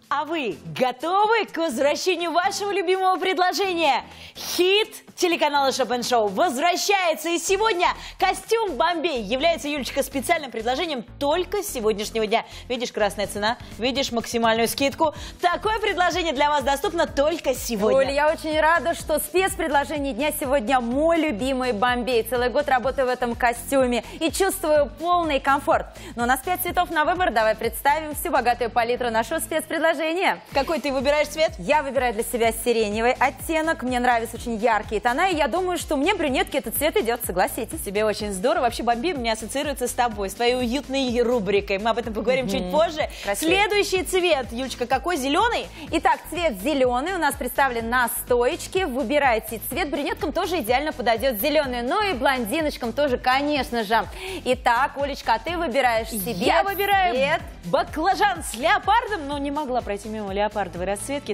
А вы готовы к возвращению вашего любимого предложения? Хит телеканала Shop & Show возвращается, и сегодня костюм Бомбей является, Юлечка, специальным предложением только с сегодняшнего дня. Видишь, красная цена, видишь максимальную скидку. Такое предложение для вас доступно только сегодня. Оля, я очень рада, что спецпредложение дня сегодня мой любимый Бомбей. Целый год работаю в этом костюме и чувствую полный комфорт. Но у нас 5 цветов на выбор. Давай представим всю богатую палитру нашего спецпредложения. Какой ты выбираешь цвет? Я выбираю для себя сиреневый оттенок. Мне нравятся очень яркие тона, и я думаю, что мне, брюнетке, этот цвет идет, согласитесь. Тебе очень здорово. Вообще Бомбей у меня ассоциируется с тобой, с твоей уютной рубрикой. Мы об этом поговорим чуть позже. Красиво. Следующий цвет, Юлечка, какой? Зеленый? Итак, цвет зеленый у нас представлен на стоечке. Выбирайте цвет. Брюнеткам тоже идеально подойдет зеленый, но и блондиночкам тоже, конечно же. Итак, Олечка, а ты выбираешь себе Я выбираю цвет баклажан с леопардом, но не могла пройти мимо леопардовой расцветки.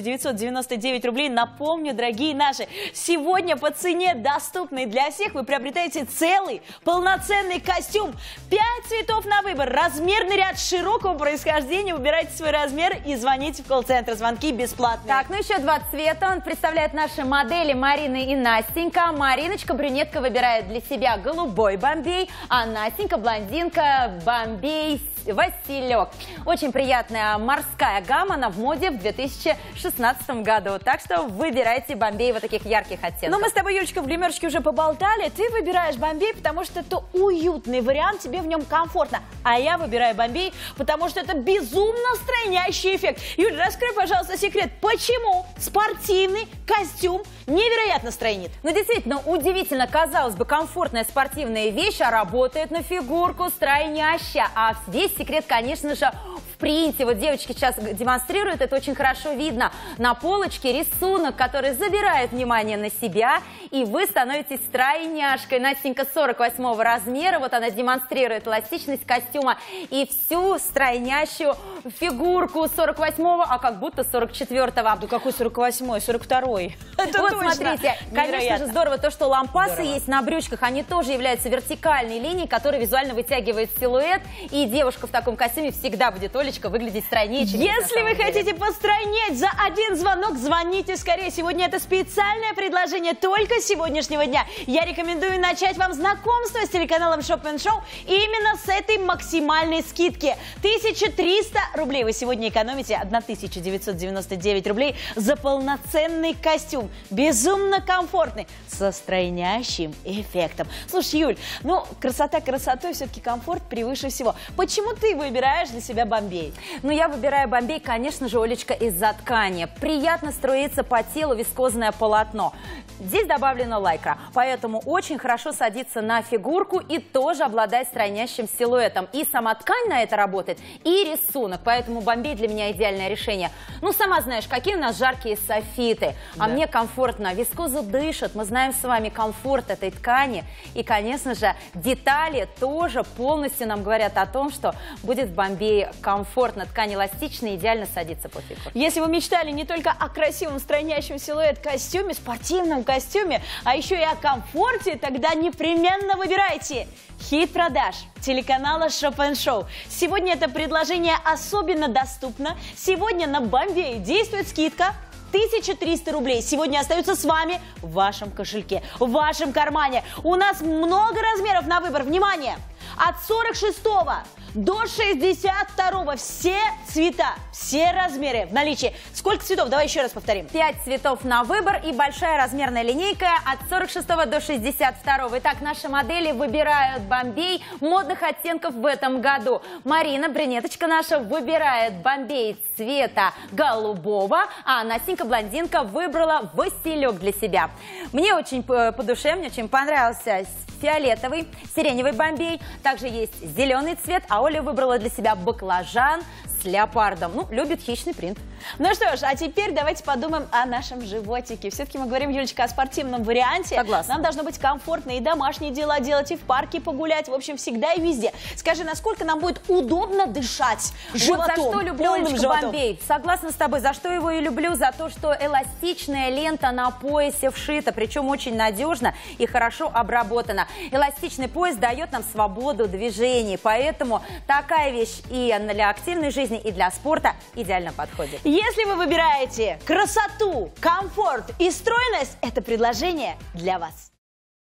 1999 рублей. Напомню, дорогие наши, сегодня по цене доступной для всех вы приобретаете целый полноценный костюм. 5 цветов на выбор, размерный ряд широкого происхождения. Выбирайте свой размер и звоните в колл-центр. Звонки бесплатные. Так, ну еще 2 цвета. Он представляет наши модели Марина и Настенька. Мариночка, брюнетка, выбирает для себя голубой Бомбей, а Настенька, блондинка, Бомбей Василек. Очень приятная морская гамма, она в моде в 2016 году. Так что выбирайте Бомбей вот таких ярких оттенков. Но мы с тобой, Юлечка, в гримерочке уже поболтали. Ты выбираешь Бомбей, потому что это уютный вариант, тебе в нем комфортно. А я выбираю Бомбей, потому что это безумно стройнящий эффект. Юль, раскрой, пожалуйста, секрет, почему спортивный костюм невероятно стройнит? Ну, действительно, удивительно, казалось бы, комфортная спортивная вещь, а работает на фигурку стройняще. А весь секрет, конечно же, в принте. Вот девочки сейчас демонстрируют, это очень хорошо видно. На полочке рисунок, который забирает внимание на себя, и вы становитесь стройняшкой. Настенька 48 размера, вот она демонстрирует эластичность костюма и всю стройнящую фигурку 48-го, а как будто 44-го. Да какой 48-й, 42-й? Это вот точно. Смотрите, конечно же здорово то, что лампасы есть на брючках, они тоже являются вертикальной линией, которая визуально вытягивает силуэт, и девушка в таком костюме всегда будет, Олечка, выглядеть стройнее, чем если вы хотите постройнеть, за один звонок звоните скорее. Сегодня это специальное предложение только с сегодняшнего дня. Я рекомендую начать вам знакомство с телеканалом Shop & Show именно с этой максимальной скидки. 1300 рублей вы сегодня экономите, 1999 рублей за полноценный костюм. Безумно комфортный, со стройнящим эффектом. Слушай, Юль, ну красота красотой, все-таки комфорт превыше всего. Почему ты выбираешь для себя Бомбей? Ну, я выбираю Бомбей, конечно же, Олечка, из-за ткани. Приятно струится по телу вискозное полотно. Здесь добавлена лайкра, поэтому очень хорошо садится на фигурку и тоже обладает стройнящим силуэтом. И сама ткань на это работает, и рисунок, поэтому Бомбей для меня идеальное решение. Ну, сама знаешь, какие у нас жаркие софиты, а мне комфортно. Вискоза дышит, мы знаем с вами комфорт этой ткани. И, конечно же, детали тоже полностью нам говорят о том, что будет в Бомбее комфортно. Ткань эластичная, идеально садится по фигуре. Если вы мечтали не только о красивом стройнящем силуэт костюме, спортивном костюме, а еще и о комфорте, тогда непременно выбирайте хит продаж телеканала Shop & Show. Сегодня это предложение особенно доступно. Сегодня на Бомбей действует скидка 1300 рублей. Сегодня остаются с вами в вашем кошельке, в вашем кармане. У нас много размеров на выбор. Внимание! От 46 до 62 все цвета, все размеры в наличии. Сколько цветов? Давай еще раз повторим. 5 цветов на выбор и большая размерная линейка от 46 до 62. Итак, наши модели выбирают Бомбей модных оттенков в этом году. Марина, брюнеточка наша, выбирает Бомбей цвета голубого, а Настенька, блондинка, выбрала Василек для себя. Мне очень по душе, мне очень понравился фиолетовый, сиреневый Бомбей. Также есть зеленый цвет, а Оля выбрала для себя баклажан с леопардом. Ну, любит хищный принт. Ну что ж, а теперь давайте подумаем о нашем животике. Все-таки мы говорим, Юлечка, о спортивном варианте. Согласна. Нам должно быть комфортно и домашние дела делать, и в парке погулять, в общем, всегда и везде. Скажи, насколько нам будет удобно дышать животом? Вот за что люблю, Олечка, Бомбей. Согласна с тобой, за что его и люблю, за то, что эластичная лента на поясе вшита, причем очень надежно и хорошо обработана. Эластичный пояс дает нам свободу движений, поэтому такая вещь и для активной жизни, и для спорта идеально подходит. Если вы выбираете красоту, комфорт и стройность, это предложение для вас.